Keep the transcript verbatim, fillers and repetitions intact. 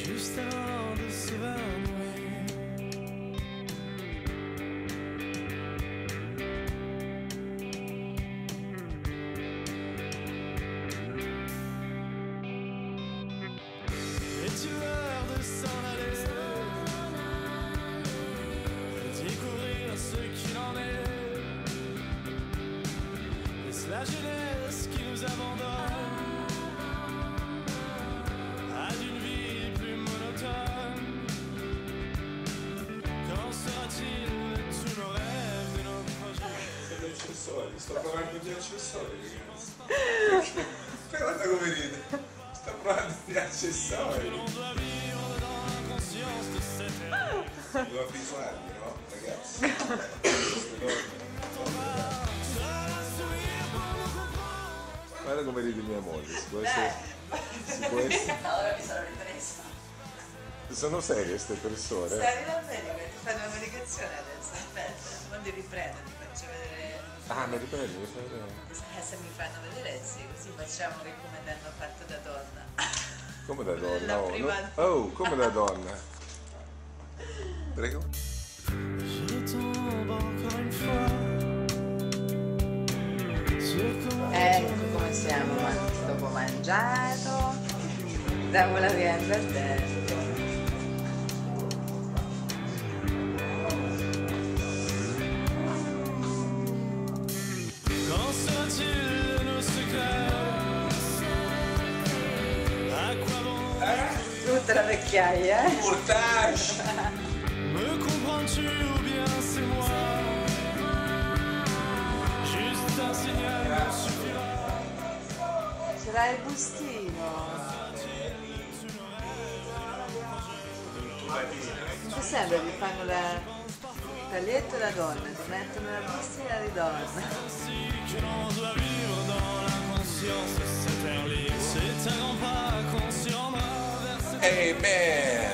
juste avant de s'évanouir. Est-il l'heure de s'en aller, découvrir ce qu'il en est? Est-ce la jeunesse qui nous abandonne à d'une vie plus monotone? Quand sera-t-il de tous nos rêves, de nos projets? Gli accessori, sto provando gli accessori, ragazzi. Guarda come ride. Sto provando gli accessori. On doit vivre dans l'inconscience de cette ère. Devo abituarmi, no? Ragazzi. Guarda come ride mia moglie, si può essere... Si può essere... Ora mi sono ripresa. Sono serie queste persone? Stai arrivando bene, ti fai una medicazione adesso, aspetta, quando riprendo ti faccio vedere. Ah, mi riprendi, mi fai vedere? Eh, se mi fanno vedere sì, così facciamo che come ti hanno fatto da donna. Come da donna? La Oh, prima- no. Oh, come da donna? Prego. Je tombe encore une fois sur comment Ecco come siamo dopo mangiato, diamo la vianda al dente. Qu'en sera-t-il de nos secrets? À quoi bon Tutta la vecchiaia, eh? Portage! me comprends-tu ou bien c'est moi? Juste un signal me suffira. Ce l'hai il bustino. Non ti sembra che fanno la taglietta da donna, ti mettono la bustina di donna. Ainsi que l'on doit vivre dans l'inconscience de cette ère libre. C'est un grand pas qu'on s'y rendra vers cette Amen!